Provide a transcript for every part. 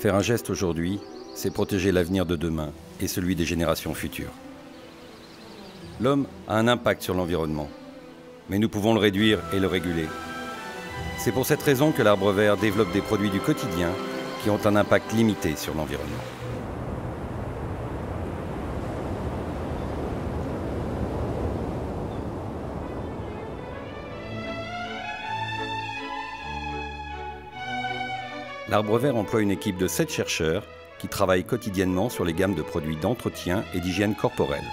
Faire un geste aujourd'hui, c'est protéger l'avenir de demain et celui des générations futures. L'homme a un impact sur l'environnement, mais nous pouvons le réduire et le réguler. C'est pour cette raison que l'Arbre Vert développe des produits du quotidien qui ont un impact limité sur l'environnement. L'Arbre Vert emploie une équipe de 7 chercheurs qui travaillent quotidiennement sur les gammes de produits d'entretien et d'hygiène corporelle.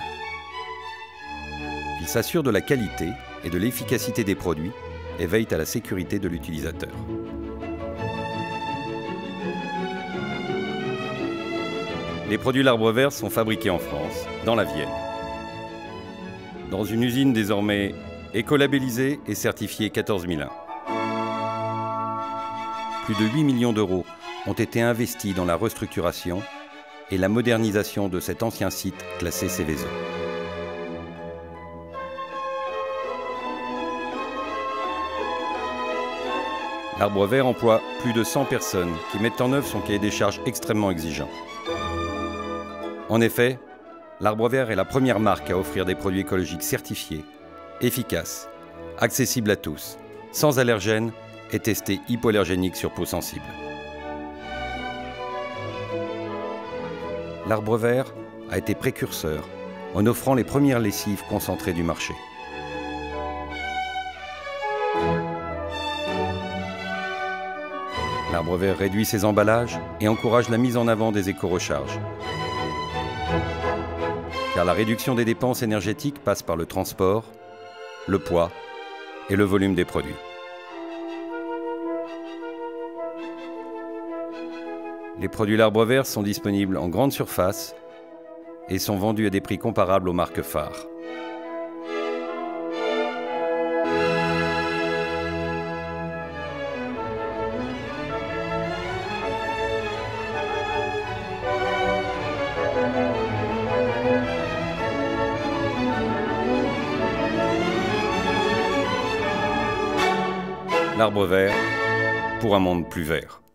Ils s'assurent de la qualité et de l'efficacité des produits et veillent à la sécurité de l'utilisateur. Les produits L'Arbre Vert sont fabriqués en France, dans la Vienne, dans une usine désormais écolabellisée et certifiée 14001. Plus de 8 millions d'euros ont été investis dans la restructuration et la modernisation de cet ancien site classé Seveso. L'Arbre Vert emploie plus de 100 personnes qui mettent en œuvre son cahier des charges extrêmement exigeant. En effet, l'Arbre Vert est la première marque à offrir des produits écologiques certifiés, efficaces, accessibles à tous, sans allergènes et testés hypoallergéniques sur peau sensible. L'Arbre Vert a été précurseur en offrant les premières lessives concentrées du marché. L'Arbre Vert réduit ses emballages et encourage la mise en avant des éco-recharges. Car la réduction des dépenses énergétiques passe par le transport, le poids et le volume des produits. Les produits L'Arbre Vert sont disponibles en grande surface et sont vendus à des prix comparables aux marques phares. L'Arbre Vert pour un monde plus vert.